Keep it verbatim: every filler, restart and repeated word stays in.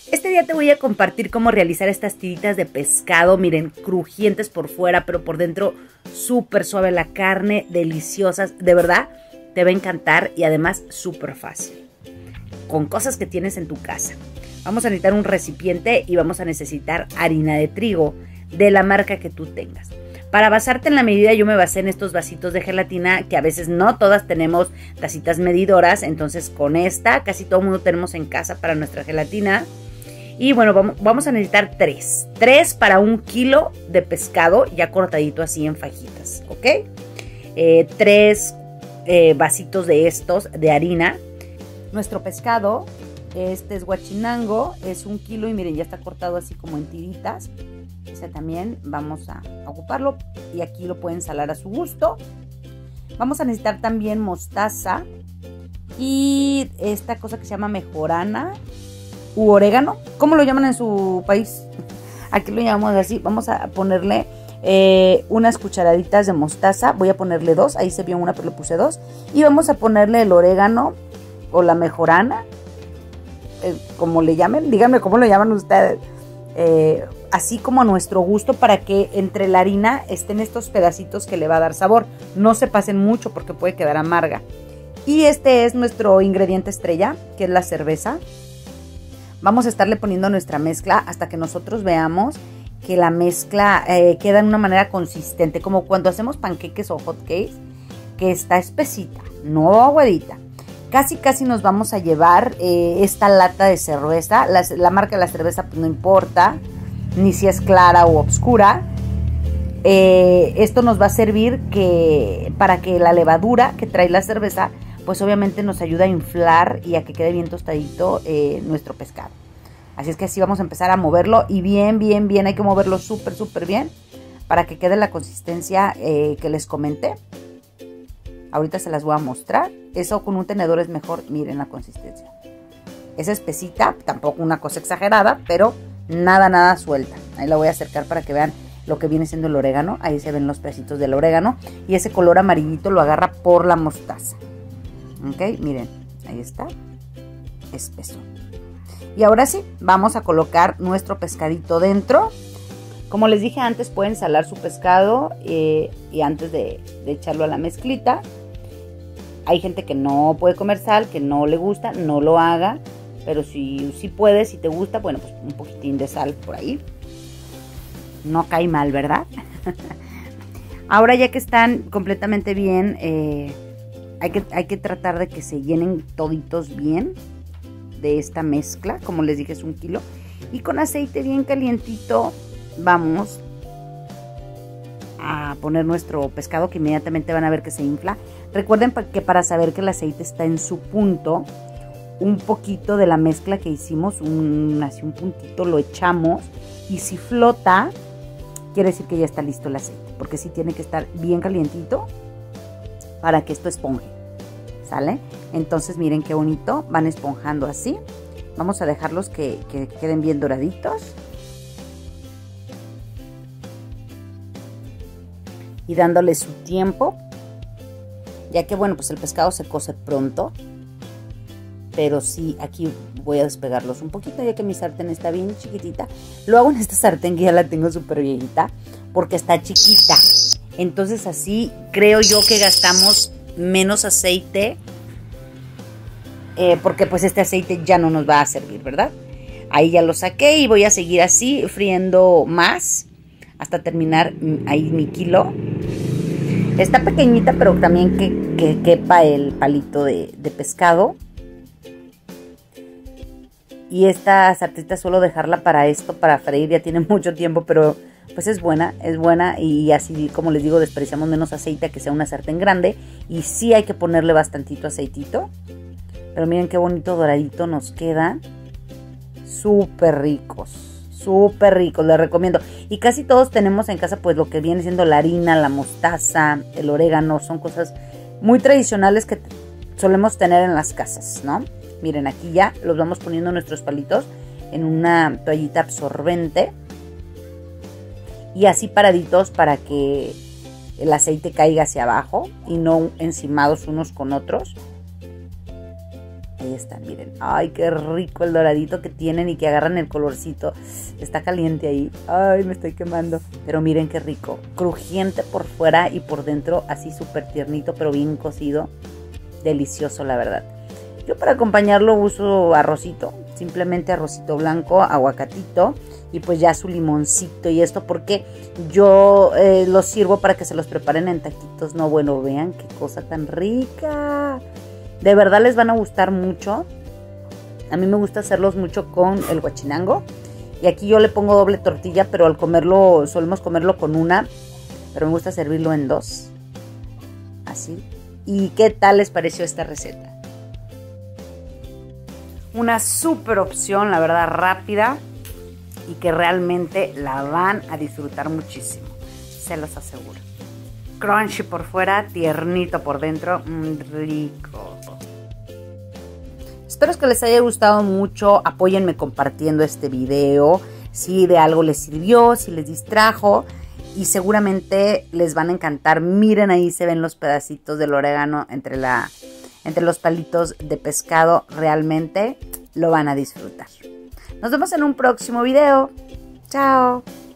Este día te voy a compartir cómo realizar estas tiritas de pescado, miren, crujientes por fuera, pero por dentro súper suave la carne, deliciosas, de verdad, te va a encantar y además súper fácil, con cosas que tienes en tu casa. Vamos a necesitar un recipiente y vamos a necesitar harina de trigo de la marca que tú tengas. Para basarte en la medida, yo me basé en estos vasitos de gelatina, que a veces no todas tenemos tacitas medidoras, entonces con esta casi todo el mundo tenemos en casa para nuestra gelatina. Y bueno, vamos a necesitar tres. Tres para un kilo de pescado ya cortadito así en fajitas, ¿ok? Eh, tres eh, vasitos de estos de harina. Nuestro pescado, este es guachinango, es un kilo y miren, ya está cortado así como en tiritas. Ese también vamos a ocuparlo y aquí lo pueden salar a su gusto. Vamos a necesitar también mostaza y esta cosa que se llama mejorana u orégano. ¿Cómo lo llaman en su país? Aquí lo llamamos así. Vamos a ponerle eh, unas cucharaditas de mostaza. Voy a ponerle dos. Ahí se vio una, pero le puse dos. Y vamos a ponerle el orégano o la mejorana. Eh, como le llamen. Díganme cómo lo llaman ustedes. Eh, así como a nuestro gusto, para que entre la harina estén estos pedacitos que le va a dar sabor. No se pasen mucho porque puede quedar amarga. Y este es nuestro ingrediente estrella, que es la cerveza. Vamos a estarle poniendo nuestra mezcla hasta que nosotros veamos que la mezcla eh, queda de una manera consistente, como cuando hacemos panqueques o hot cakes, que está espesita, no aguadita. Casi casi nos vamos a llevar eh, esta lata de cerveza. La, la marca de la cerveza pues no importa, ni si es clara o oscura. Eh, esto nos va a servir que, para que la levadura que trae la cerveza pues obviamente nos ayuda a inflar y a que quede bien tostadito eh, nuestro pescado. Así es que así vamos a empezar a moverlo y bien, bien, bien, hay que moverlo súper, súper bien para que quede la consistencia eh, que les comenté. Ahorita se las voy a mostrar. Eso con un tenedor es mejor, miren la consistencia. Es espesita, tampoco una cosa exagerada, pero nada, nada suelta. Ahí la voy a acercar para que vean lo que viene siendo el orégano. Ahí se ven los pedacitos del orégano y ese color amarillito lo agarra por la mostaza. Ok, miren, ahí está, espeso. Y ahora sí, vamos a colocar nuestro pescadito dentro. Como les dije antes, pueden salar su pescado eh, y antes de, de echarlo a la mezclita. Hay gente que no puede comer sal, que no le gusta, no lo haga. Pero si, si puedes, si te gusta, bueno, pues un poquitín de sal por ahí. No cae mal, ¿verdad? Ahora ya que están completamente bien, eh, Hay que, hay que tratar de que se llenen toditos bien de esta mezcla. Como les dije, es un kilo. Y con aceite bien calientito vamos a poner nuestro pescado, que inmediatamente van a ver que se infla. Recuerden que para saber que el aceite está en su punto, un poquito de la mezcla que hicimos, un, así un puntito, lo echamos. Y si flota, quiere decir que ya está listo el aceite. Porque sí tiene que estar bien calientito para que esto esponje, ¿sale? Entonces miren qué bonito, van esponjando así. Vamos a dejarlos que, que queden bien doraditos. Y dándole su tiempo, ya que bueno, pues el pescado se cose pronto. Pero sí, aquí voy a despegarlos un poquito, ya que mi sartén está bien chiquitita. Lo hago en esta sartén que ya la tengo súper viejita, porque está chiquita. Entonces así creo yo que gastamos menos aceite, eh, porque pues este aceite ya no nos va a servir, ¿verdad? Ahí ya lo saqué y voy a seguir así friendo más hasta terminar ahí mi kilo. Está pequeñita, pero también que, que quepa el palito de, de pescado. Y esta sartita suelo dejarla para esto, para freír, ya tiene mucho tiempo, pero pues es buena, es buena y así como les digo, desperdiciamos menos aceite que sea una sartén grande. Y sí hay que ponerle bastantito aceitito. Pero miren qué bonito doradito nos queda. Súper ricos, súper ricos, les recomiendo. Y casi todos tenemos en casa pues lo que viene siendo la harina, la mostaza, el orégano. Son cosas muy tradicionales que solemos tener en las casas, ¿no? Miren, aquí ya los vamos poniendo nuestros palitos en una toallita absorbente. Y así paraditos para que el aceite caiga hacia abajo y no encimados unos con otros. Ahí están, miren. Ay, qué rico el doradito que tienen y que agarran el colorcito. Está caliente ahí. Ay, me estoy quemando. Pero miren qué rico. Crujiente por fuera y por dentro así súper tiernito, pero bien cocido. Delicioso, la verdad. Yo para acompañarlo uso arrocito. Simplemente arrocito blanco, aguacatito y pues ya su limoncito y esto porque yo eh, los sirvo para que se los preparen en taquitos. No, bueno, vean qué cosa tan rica. De verdad les van a gustar mucho. A mí me gusta hacerlos mucho con el guachinango. Y aquí yo le pongo doble tortilla, pero al comerlo, solemos comerlo con una. Pero me gusta servirlo en dos. Así. ¿Y qué tal les pareció esta receta? Una súper opción, la verdad, rápida. Y que realmente la van a disfrutar muchísimo. Se los aseguro. Crunchy por fuera, tiernito por dentro. Mmm, rico. Espero que les haya gustado mucho. Apóyenme compartiendo este video. Si de algo les sirvió, si les distrajo. Y seguramente les van a encantar. Miren, ahí se ven los pedacitos del orégano entre, la, entre los palitos de pescado. Realmente lo van a disfrutar. Nos vemos en un próximo video. Chao.